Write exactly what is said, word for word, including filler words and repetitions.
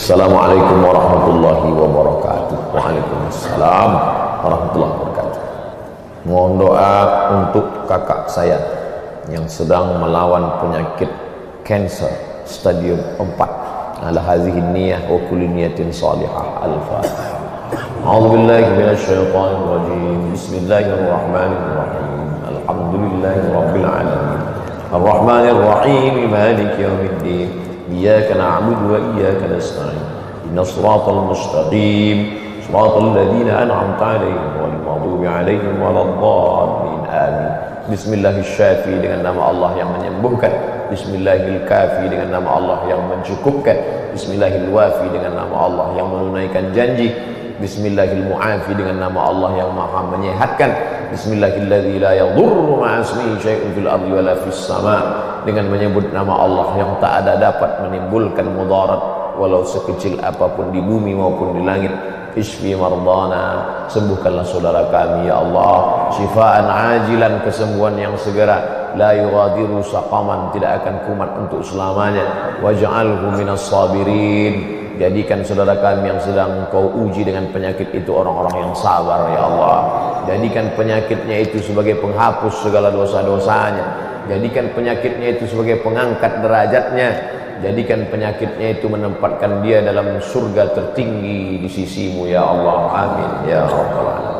Assalamualaikum warahmatullahi wabarakatuh. Waalaikumsalam warahmatullahi wabarakatuh. Mohon doa untuk kakak saya yang sedang melawan penyakit kanker stadium empat. Ala hadhihi niyyah wa kulli niyatin salihah. Al-Fatihah. A'udzu billahi minasy syaithanir rajim. Bismillahirrahmanirrahim. Alhamdulillahi rabbil alamin. Ar-Rahmanir Rahim. Maliki yaumiddin. Iyyaka na'budu wa iyyaka nasta'in. Ihdinas siratal mustaqim. Siratal ladzina an'amta 'alaihim ghairil maghdubi 'alaihim waladdallin. Amin. Bismillahirrahmanirrahim, dengan nama Allah yang menyembuhkan. Bismillahirrahmanirrahim, dengan nama Allah yang mencukupkan. Bismillahirrahmanirrahim, dengan nama Allah yang menunaikan janji. Bismillahirrahmanirrahim, dengan nama Allah yang maha menyehatkan. Bismillahirrahmanirrahim, la yadurru ma'asmihi syai'un fil ardi wala fis sama', dengan menyebut nama Allah yang tak ada dapat menimbulkan mudarat walau sekecil apapun di bumi maupun di langit. Isfi mardana, sembuhkanlah saudara kami ya Allah, syifaan ajilan, kesembuhan yang segera. La yughadiru saqaman, tidak akan kumat untuk selamanya. Waj'alhu minas sabirin, jadikan saudara kami yang sedang Engkau uji dengan penyakit itu orang-orang yang sabar ya Allah. Jadikan penyakitnya itu sebagai penghapus segala dosa-dosanya. Jadikan penyakitnya itu sebagai pengangkat derajatnya. Jadikan penyakitnya itu menempatkan dia dalam surga tertinggi di sisimu ya Allah. Amin ya Rabbal alamin.